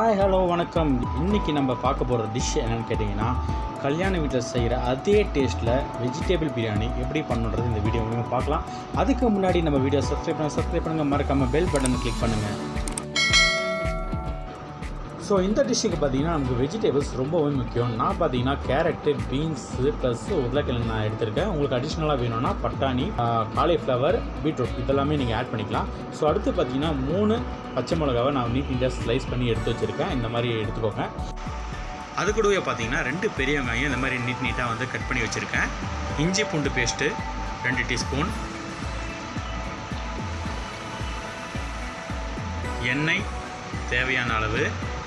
Hi hello வணக்கம். இன்றைக்கி நம்ம பார்க்க போகிற டிஷ் என்னென்னு கேட்டிங்கன்னா, கல்யாண வீட்டில் செய்கிற அதே டேஸ்ட்டில் வெஜிடபிள் பிரியாணி எப்படி பண்ணுறது இந்த வீடியோ மூலமாக பார்க்கலாம். அதுக்கு முன்னாடி நம்ம வீடியோ சப்ஸ்கிரைப் பண்ணுங்கள், மறக்காமல் பெல் பட்டனை கிளிக் பண்ணுங்கள். ஸோ இந்த டிஷ்ஷுக்கு பார்த்தீங்கன்னா நமக்கு வெஜிடபிள்ஸ் ரொம்பவே முக்கியம். நான் பார்த்தீங்கன்னா கேரட்டு, பீன்ஸு ப்ளஸ் உருளைக்கிழங்கு நான் எடுத்திருக்கேன். உங்களுக்கு அடிஷ்னலாக வேணும்னா பட்டாணி, காலிஃப்ளவர், பீட்ரூட் இதெல்லாமே நீங்கள் ஆட் பண்ணிக்கலாம். ஸோ அடுத்து பார்த்தீங்கன்னா 3 பச்சை மிளகாவை நான் நீட்டாக ஸ்லைஸ் பண்ணி எடுத்து வச்சுருக்கேன். இந்த மாதிரி எடுத்துக்கோங்க. அது கூடவே பார்த்தீங்கன்னா 2 பெரிய வெங்காயம் இந்த மாதிரி நீட்டாக வந்து கட் பண்ணி வச்சுருக்கேன். இஞ்சி பூண்டு பேஸ்ட்டு 2 டீஸ்பூன், எண்ணெய் தேவையான அளவு,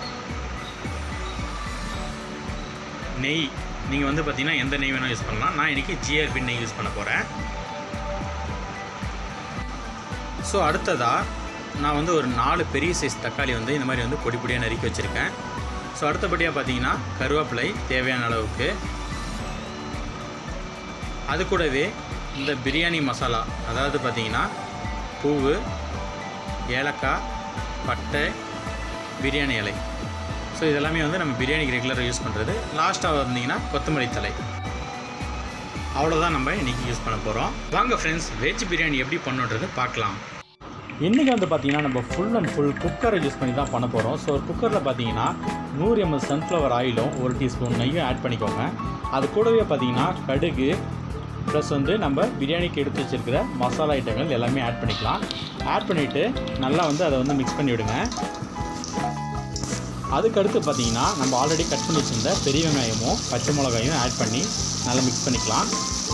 நெய் நீங்கள் வந்து பார்த்தீங்கன்னா எந்த நெய் வேணால் யூஸ் பண்ணலாம். நான் இன்றைக்கி GRP நெய் யூஸ் பண்ண போகிறேன். ஸோ அடுத்ததாக நான் வந்து ஒரு 4 பெரிய சைஸ் தக்காளி வந்து இந்த மாதிரி வந்து பொடி பொடியாக நறுக்கி வச்சுருக்கேன். ஸோ அடுத்தபடியாக பார்த்தீங்கன்னா கருவேப்பிலை தேவையான அளவுக்கு, அது கூடவே இந்த பிரியாணி மசாலா, அதாவது பார்த்தீங்கன்னா பூவு, ஏலக்காய், பட்டை, பிரியாணி இலை. ஸோ இதெல்லாமே வந்து நம்ம பிரியாணிக்கு ரெகுலராக யூஸ் பண்ணுறது. லாஸ்ட்டாக வந்தீங்கன்னா கொத்தமல்லி தழை. அவ்வளோதான் நம்ம இன்றைக்கி யூஸ் பண்ண போகிறோம். வாங்க ஃப்ரெண்ட்ஸ், வெஜ் பிரியாணி எப்படி பண்ணுன்றது பார்க்கலாம். இன்றைக்கி வந்து பார்த்திங்கன்னா நம்ம ஃபுல் அண்ட் ஃபுல் குக்கரை யூஸ் பண்ணி தான் பண்ண போகிறோம். ஸோ ஒரு குக்கரில் பார்த்தீங்கன்னா 100 ml சன்ஃப்ளவர் ஆயிலும் 1 டீஸ்பூன் நெய்யும் ஆட் பண்ணிக்கோங்க. அது கூடவே பார்த்தீங்கன்னா கடுகு ப்ளஸ் வந்து நம்ம பிரியாணிக்கு எடுத்து வச்சுருக்கிற மசாலா ஐட்டங்கள் எல்லாமே ஆட் பண்ணிக்கலாம். ஆட் பண்ணிவிட்டு நல்லா வந்து அதை வந்து மிக்ஸ் பண்ணி விடுங்க. அதுக்கடுத்து பார்த்தீங்கன்னா நம்ம ஆல்ரெடி கட் பண்ணி வச்சுருந்த பெரிய வெங்காயமும் பச்சை மிளகாயும் ஆட் பண்ணி நல்லா மிக்ஸ் பண்ணிக்கலாம்.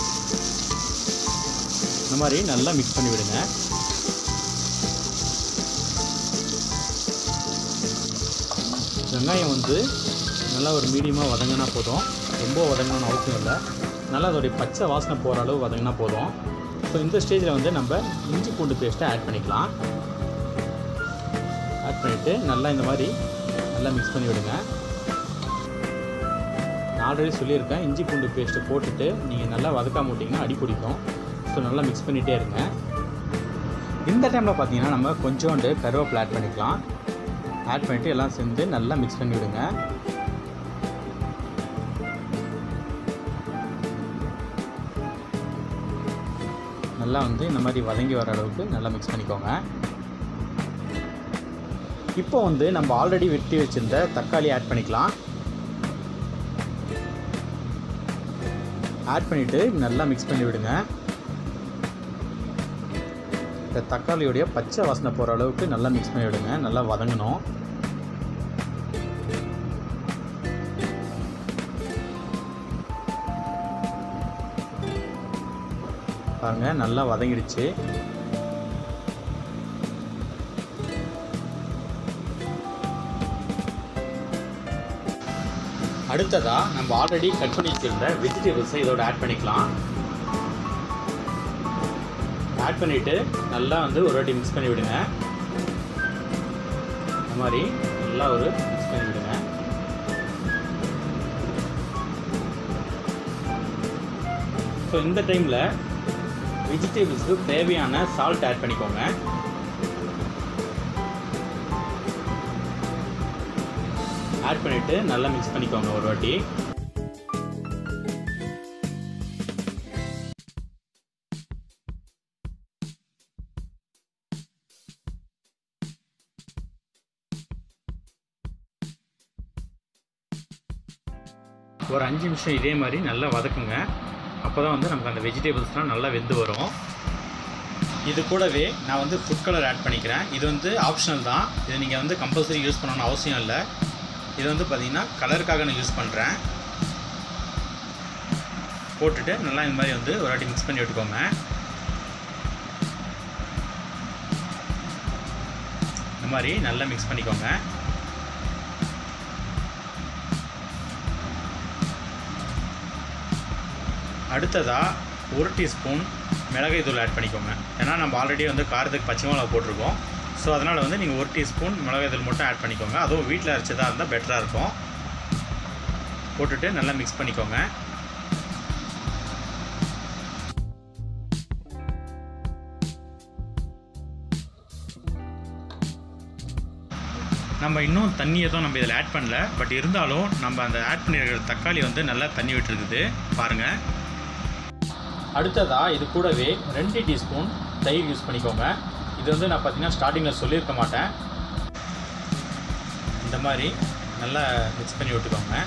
இந்த மாதிரி நல்லா மிக்ஸ் பண்ணி விடுங்க. வெங்காயம் வந்து நல்லா ஒரு மீடியமாக வதங்கினா போதும், ரொம்ப வதங்கணும்னு அவசியம் இல்லை. நல்லா அதோடைய பச்சை வாசனை போகிற அளவு வதங்கினா போதும். ஸோ இந்த ஸ்டேஜில் வந்து நம்ம இஞ்சி பூண்டு பேஸ்ட்டை ஆட் பண்ணிக்கலாம். ஆட் பண்ணிவிட்டு நல்லா இந்த மாதிரி நல்லா மிக்ஸ் பண்ணி விடுங்க. நான் ஆல்ரெடி சொல்லியிருக்கேன், இஞ்சி பூண்டு பேஸ்ட்டு போட்டுட்டு நீங்கள் நல்லா வதக்காம விட்டிங்கன்னா அடி பிடிக்கும். ஸோ நல்லா மிக்ஸ் பண்ணிகிட்டே இருங்க. இந்த டைமில் பார்த்தீங்கன்னா நம்ம கொஞ்சோண்டு கருவேப்பிலை ஆட் பண்ணிக்கலாம். ஆட் பண்ணிவிட்டு எல்லாம் சேர்ந்து நல்லா மிக்ஸ் பண்ணி விடுங்க. நல்லா வந்து இந்த மாதிரி வதங்கி வர அளவுக்கு நல்லா மிக்ஸ் பண்ணிக்கோங்க. இப்போ வந்து நம்ம ஆல்ரெடி வெட்டி வச்சுருந்த தக்காளி ஆட் பண்ணிக்கலாம். ஆட் பண்ணிவிட்டு நல்லா மிக்ஸ் பண்ணி விடுங்க. இந்த தக்காளியோடைய பச்சை வாசனை போகிற அளவுக்கு நல்லா மிக்ஸ் பண்ணி விடுங்க. நல்லா வதங்கணும். பாருங்கள், நல்லா வதங்கிடுச்சு. அடுத்ததாக நம்ம ஆல்ரெடி கட் பண்ணி வச்சிருந்த வெஜிடபிள்ஸை இதோட ஆட் பண்ணிக்கலாம். ஆட் பண்ணிவிட்டு நல்லா வந்து ஒரு வாட்டி மிக்ஸ் பண்ணி விடுங்க. இந்த மாதிரி நல்லா ஒரு மிக்ஸ் பண்ணி விடுங்க. ஸோ இந்த டைமில் வெஜிடபிள்ஸுக்கு தேவையான சால்ட் ஆட் பண்ணிக்கோங்க. ஆட் பண்ணிவிட்டு நல்லா மிக்ஸ் பண்ணிக்கோங்க ஒரு வாட்டி. ஒரு 5 நிமிஷம் இதே மாதிரி நல்லா வதக்குங்க. அப்போ தான் வந்து நமக்கு அந்த வெஜிடபிள்ஸ்லாம் நல்லா வெந்து வரும். இது கூடவே நான் வந்து ஃபுட் கலர் ஆட் பண்ணிக்கிறேன். இது வந்து ஆப்ஷனல் தான், இது நீங்கள் வந்து கம்பல்சரி யூஸ் பண்ணணும்னு அவசியம் இல்லை. இது வந்து பார்த்திங்கன்னா கலருக்காக நான் யூஸ் பண்ணுறேன். போட்டுட்டு நல்லா இந்த மாதிரி வந்து ஒரு வாட்டி மிக்ஸ் பண்ணி விட்டுக்கோங்க. இந்த மாதிரி நல்லா மிக்ஸ் பண்ணிக்கோங்க. அடுத்ததாக 1 டீஸ்பூன் மிளகாய் தூள் ஆட் பண்ணிக்கோங்க. ஏன்னா நம்ம ஆல்ரெடி வந்து காரத்துக்கு பச்சை மிளகா போட்டிருக்கோம். ஸோ அதனால் வந்து நீங்கள் 1 டீஸ்பூன் மிளகாய் தூள் மட்டும் ஆட் பண்ணிக்கோங்க. அதுவும் வீட்டில் அரைச்சதாக இருந்தால் பெட்டராக இருக்கும். போட்டுட்டு நல்லா மிக்ஸ் பண்ணிக்கோங்க. நம்ம இன்னும் தண்ணி எதுவும் நம்ம இதில் ஆட் பண்ணல. பட் இருந்தாலும் நம்ம அந்த ஆட் பண்ணியிருக்கிற தக்காளி வந்து நல்லா தண்ணி விட்டுருக்குது பாருங்கள். அடுத்ததாக இது கூடவே 2 டீஸ்பூன் தயிர் யூஸ் பண்ணிக்கோங்க. இது வந்து நான் பார்த்தீங்கன்னா ஸ்டார்டிங்கில் சொல்லியிருக்க மாட்டேன். இந்த மாதிரி நல்லா மிக்ஸ் பண்ணி விட்டுக்கோங்க.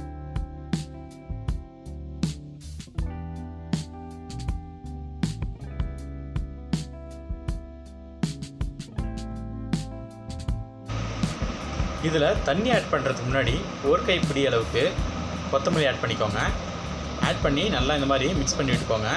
இதில் தண்ணி ஆட் பண்ணுறதுக்கு முன்னாடி ஒரு கைப்பிடி அளவுக்கு கொத்தமல்லி ஆட் பண்ணிக்கோங்க. ஆட் பண்ணி நல்லா இந்த மாதிரி மிக்ஸ் பண்ணி விட்டுக்கோங்க.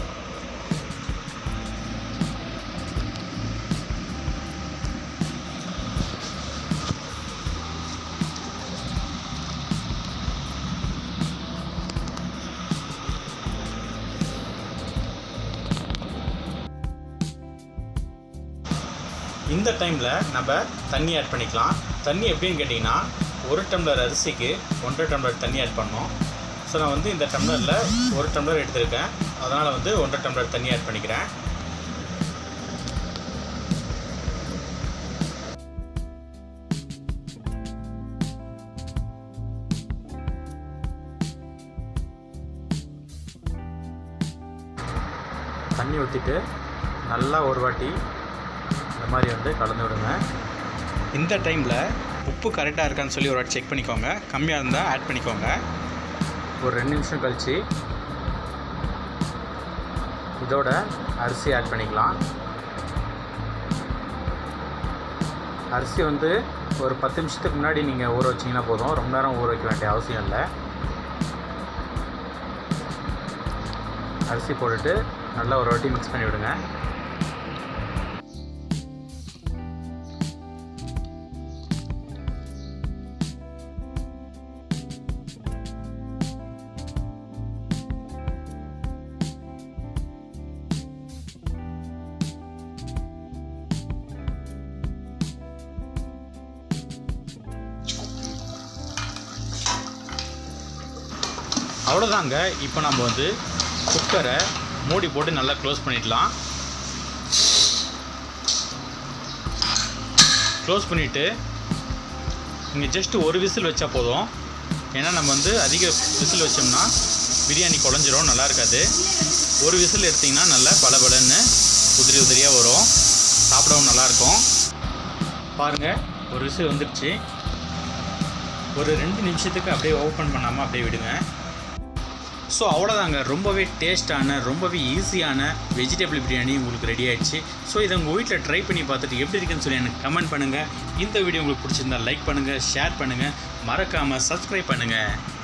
இந்த டைமில் நம்ம தண்ணி ஆட் பண்ணிக்கலாம். தண்ணி எப்படின்னு கேட்டிங்கன்னா 1 டம்ளர் அரிசிக்கு 1.5 டம்ளர் தண்ணி ஆட் பண்ணோம். ஸோ நான் வந்து இந்த டம்ளரில் 1 டம்ளர் எடுத்திருக்கேன். அதனால் வந்து 1.5 டம்ளர் தண்ணி ஆட் பண்ணிக்கிறேன். தண்ணி ஊற்றிட்டு நல்லா ஒரு வாட்டி இந்த மாதிரி வந்து கலந்து விடுங்க. இந்த டைமில் உப்பு கரெக்டாக இருக்கான்னு சொல்லி ஒரு வாட்டி செக் பண்ணிக்கோங்க. கம்மியாக இருந்தால் ஆட் பண்ணிக்கோங்க. ஒரு 2 நிமிஷம் கழித்து இதோட அரிசி ஆட் பண்ணிக்கலாம். அரிசி வந்து ஒரு 10 நிமிஷத்துக்கு முன்னாடி நீங்கள் ஊற வச்சிங்கன்னா போதும். ரொம்ப நேரம் ஊற வைக்க வேண்டிய அவசியம் இல்லை. அரிசி போட்டுட்டு நல்லா ஒரு வாட்டி மிக்ஸ் பண்ணி விடுங்க. அவ்வளோதாங்க. இப்போ நம்ம வந்து குக்கரை மூடி போட்டு நல்லா க்ளோஸ் பண்ணிடலாம். க்ளோஸ் பண்ணிவிட்டு இங்கே ஜஸ்ட்டு ஒரு விசில் வச்சா போதும். ஏன்னா நம்ம வந்து அதிக விசில் வச்சோம்னா பிரியாணி குழஞ்சிரும், நல்லா இருக்காது. ஒரு விசில் எடுத்திங்கன்னா நல்லா பலபலன்னு உதிரி உதிரியாக வரும், சாப்பிடவும் நல்லாயிருக்கும். பாருங்கள், ஒரு விசில் வந்துடுச்சு. ஒரு 2 நிமிஷத்துக்கு அப்படியே ஓப்பன் பண்ணாமல் அப்படியே விடுங்க. ஸோ அவ்வளோதாங்க. ரொம்பவே டேஸ்ட்டான, ரொம்பவே ஈஸியான வெஜிடபிள் பிரியாணி உங்களுக்கு ரெடி ஆகிடுச்சு. ஸோ இதை உங்கள் வீட்டில் ட்ரை பண்ணி பார்த்துட்டு எப்படி இருக்குன்னு சொல்லி எனக்கு கமெண்ட் பண்ணுங்கள். இந்த வீடியோ உங்களுக்கு பிடிச்சிருந்தால் லைக் பண்ணுங்கள், ஷேர் பண்ணுங்கள், மறக்காமல் சப்ஸ்கிரைப் பண்ணுங்கள்.